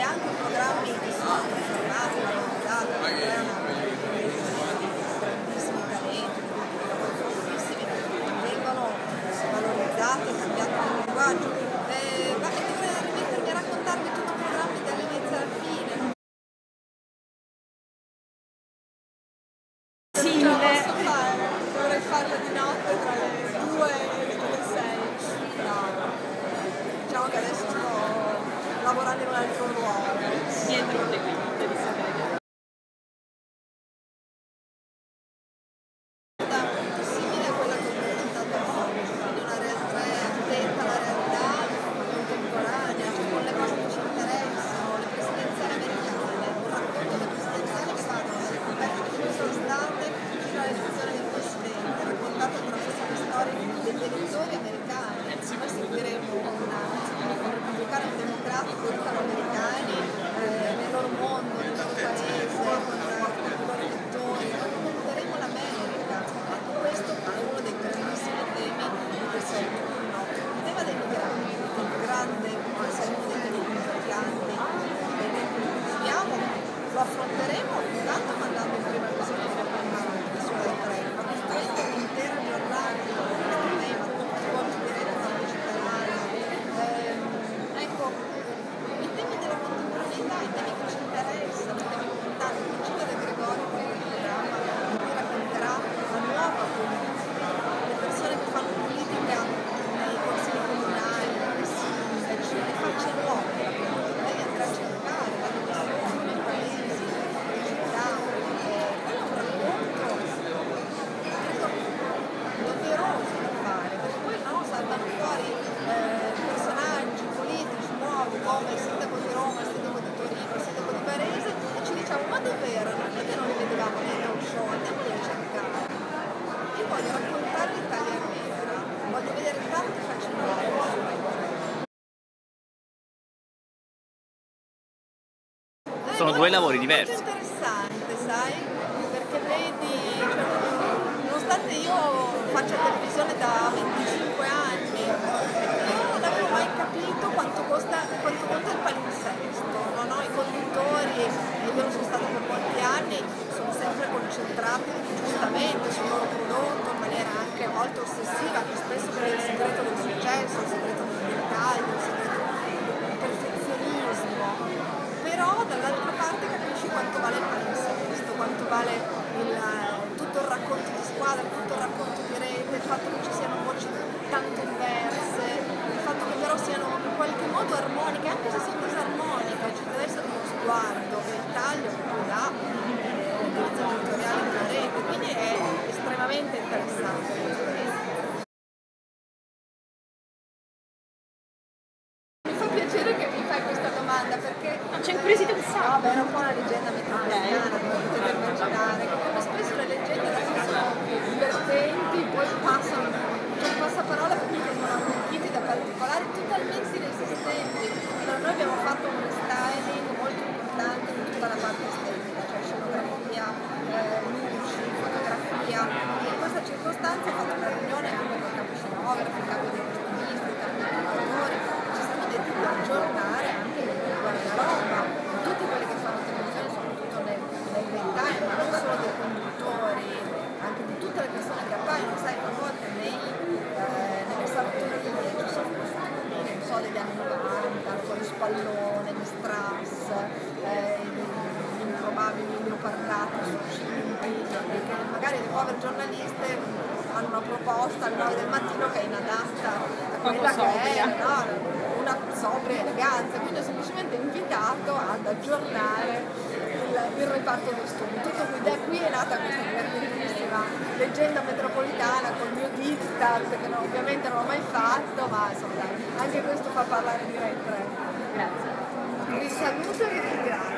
anche programmi che sono trasformati, valorizzati, grandissimi talenti, fortissimi, vengono valorizzati e cambiati nel linguaggio. Ma che dovrei rimettermi a raccontarvi tutti i programmi dall'inizio alla fine. Non ce la posso fare, dovrei farlo di notte tra le 2 e le 6. No. Diciamo che adesso sto lavorando in un altro ruolo. Dietro le quinte di sapere. Simile a quella che ho presentato oggi, quindi una realtà attenta alla realtà, contemporanea, cioè con le cose che ci interessano, le presidenziali americane, un racconto delle presidenziali che vanno dalle compagnie che ci sono state fino all'elezione del presidente, raccontato attraverso le storie degli elettori americani. Noi seguiremo un repubblicano e un democratico italo-americani nel loro mondo, nel loro paese, con i loro elettori, racconteremo l'America. Ecco, questo è uno dei grandissimi temi di questo autunno. Il tema dei migranti, che è grande, forse è uno dei temi più importanti dei tempi in cui viviamo, lo affronteremo intanto mandando in prima visione sulla treno, ma costruendo un'intera giornata su questo tema, con diretto partecipare. Ecco, i temi della contemporaneità, i temi che ci interessano, i temi importanti, il Ciclo De Gregorio, con il programma in cui racconterà la nuova politica, le persone che fanno politica nei consigli comunali, nei sindaci, le facce nuove della politica, lei andrà a cercare la persona nei paesi, nelle città, quello è un racconto, credo, doveroso da fare, perché poi no, saltano fuori personaggi politici nuovi come il sindaco di Roma, il sindaco di Torino, il sindaco di Varese e ci diciamo ma dove erano? Perché non li vedevamo nei talk show? Andiamoli a cercare. Io voglio raccontare l'Italia nera, voglio vedere tante facce nuove sulla Sono due lavori diversi. Molto interessante, sai? Perché vedi, nonostante io faccia televisione da 25 anni, io non avevo mai capito quanto conta il palinsesto, non ho i conduttori, io non sono stata per molti anni, sono sempre concentrati giustamente sul loro prodotto in maniera anche a volte ossessiva, che spesso è il segreto del successo, il segreto del dettaglio, il segreto del perfezionismo. Però dall'altra parte capisci quanto vale il palinsesto, quanto vale tutto il racconto di squadra, tutto il racconto di rete, il fatto che ci siano voci tanto diverse, il fatto che però siano in qualche modo armoniche, anche se sono disarmoniche, ci deve essere uno sguardo che il taglio che poi dà l'utilizzo editoriale di una rete, quindi è estremamente interessante l'esperienza. Mi fa piacere che mi fai questa domanda perché C'è curiosità un sacco. vabbè, era un po' una leggenda metropolitana, come potete immaginare, che come spesso le leggende adesso sono divertenti, poi passano, c'è un passaparola perché vengono arricchiti da particolari totalmente inesistenti. Allora, noi abbiamo fatto un restyling molto importante in tutta la parte estetica, cioè scenografia, luci, fotografia. In questa circostanza ho fatto una riunione anche con i capi scenografi, il capo dei costumi, i capi dei decoratori, ci siamo detti di aggiornare anche il guardaroba, tutti quelli che fanno televisione, soprattutto nel daytime, ma non solo dei conduttori, anche di tutte le persone che appaiono, sai, a volte nelle sartorie ci sono costumi, non so, degli anni 90, con lo spallone, gli strass, gli improbabili leopardati succinti, e che magari le povere giornaliste hanno una proposta alle 9 del mattino che è inadatta a quella che è, no, una sobria eleganza, quindi ho semplicemente invitato ad aggiornare il reparto costumi. Tutto qui, da qui è nata questa divertentissima leggenda metropolitana col mio diktat, che ovviamente non ho mai fatto, ma insomma anche questo fa parlare di Rai 3. Grazie. Vi saluto e vi ringrazio.